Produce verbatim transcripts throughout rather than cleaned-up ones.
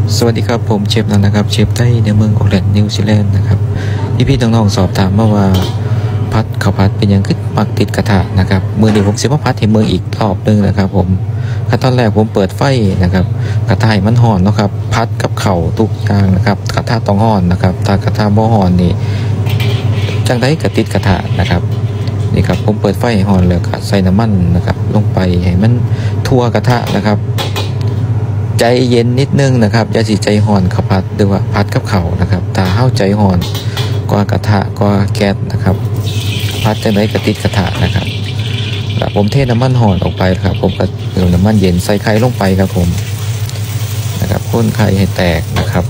สวัสดีครับผมเชฟนันนะครับเชฟไต้ในเมืองออกแลนด์นิวซีแลนด์นะครับพี่พี่น้องๆสอบถามมาว่าพัดข้าวผัดเป็นยังขึ้นมักติดกระทะนะครับมือเดียวผมเสียมาพัดให้เมืองอีกรอบนึงนะครับผมขั้นตอนแรกผมเปิดไฟนะครับกระทะให้มันห่อนนะครับพัดกับเข่าทุกอย่างนะครับกระทะต้องห่อนนะครับถ้ากระทะบ่ห่อนนี่จังได้กระติดกระทะนะครับนี่ครับผมเปิดไฟให้ห่อนเลยก็ใส่น้ำมันนะครับลงไปให้มันทั่วกระทะนะครับใจเย็นนิดนึงนะครับอย่าสิใจห่อนข้าวผัดหรือว่าพัดกับเข่านะครับถ้าเข้าใจห่อนก็กระทะก็แก๊สนะครับพัดจะได้กระติดกระทะนะครับแล้วผมเทน้ำมันห่อนออกไปครับผมก็เติมน้ำมันเย็นใส่ไข่ลงไปครับผมนะครับพ่นไข่ให้แตกนะครับ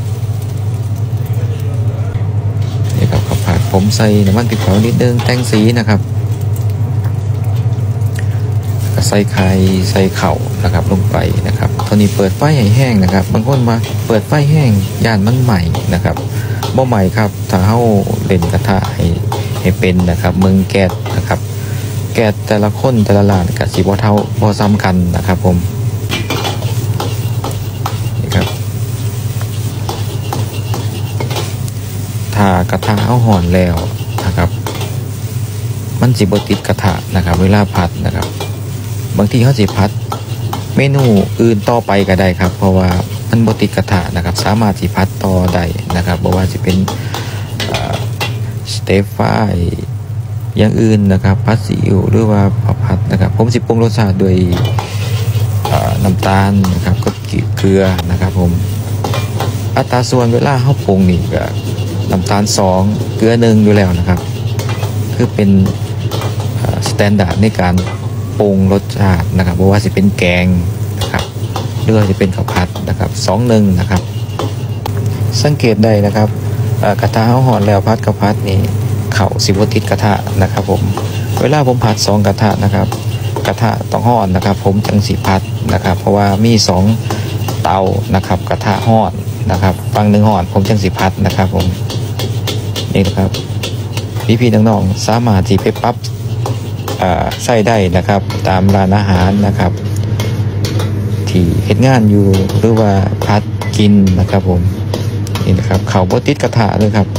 นี่ครับข้าวผัดผมใส่น้ำมันพริกเผานิดนึงแต่งสีนะครับใส่ไข่ใส่เข่านะครับลงไปนะครับตอนนี้เปิดไฟให้แห้งนะครับบางคนมาเปิดไฟแห้งย่านมันใหม่นะครับบ่ใหม่ครับถ้าเฮาเล่นกระทะให้ให้เป็นนะครับเมืองแก๊สนะครับแก๊สแต่ละคนแต่ละร้านก็สิบ่เท่าบ่ซ้ำกันนะครับผมนี่ครับถ้ากระทะเฮาห่อนแล้วนะครับมันสิบ่ติดกระทะนะครับเวลาผัดนะครับบางทีเขาสิพัดเมนูอื่นต่อไปก็ได้ครับเพราะว่ามันบติดกระทะนะครับสามารถสิพัดต่อได้นะครับบอกว่าจะเป็นสเตฟฟายอย่างอื่นนะครับพัดซีอิ๊วหรือว่าผัดนะครับผมสิปรุงรสชาติโดยน้ำตาลนะครับก็เกลือนะครับผมอัตราส่วนเวลาเขาปรุงนี่ก็น้ำตาลสองเกลือหนึ่งอยู่แล้วนะครับคือเป็นสแตนดาร์ดในการปรุงรสชาตินะครับเพราะว่าจะเป็นแกงนะครับหรือว่าจะเป็นข้าวผัดนะครับสองหนึ่งนะครับสังเกตได้นะครับกระทะห่อนแล้วพัดข้าวผัดนี่เข่าสิบวัติดกระทะนะครับผมเวลาผมผัดสองกระทะนะครับกระทะต้องห่อนนะครับผมจังสีพัดนะครับเพราะว่ามีสองเตานะครับกระทะห่อนนะครับฝั่งหนึ่งห่อนผมจังสีพัดนะครับผมนี่นะครับพี่ๆน้องๆสามารถที่ไปปรับใส่ได้นะครับตามร้านอาหารนะครับที่เฮ็ดงานอยู่หรือว่าพัดกินนะครับผมนี่นะครับเขาบ่ติดกระทะเลยครับ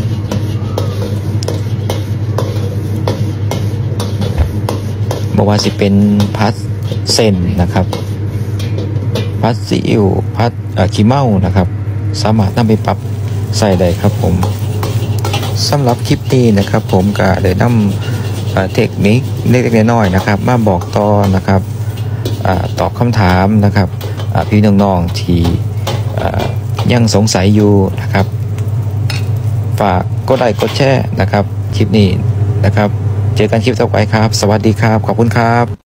บอกว่าสิเป็นพัดเส้นนะครับพัดซีอิ๊วพัดขี้เมานะครับสามารถนำไปปรับใส่ได้ครับผมสำหรับคลิปนี้นะครับผมก็ได้นำเทคนิคเล็กๆน้อยๆนะครับมาบอกต่อนะครับตอบคำถามนะครับพี่น้องๆที่ยังสงสัยอยู่นะครับฝากกดไลค์กดแชร์นะครับคลิปนี้นะครับเจอกันคลิปต่อไปครับสวัสดีครับขอบคุณครับ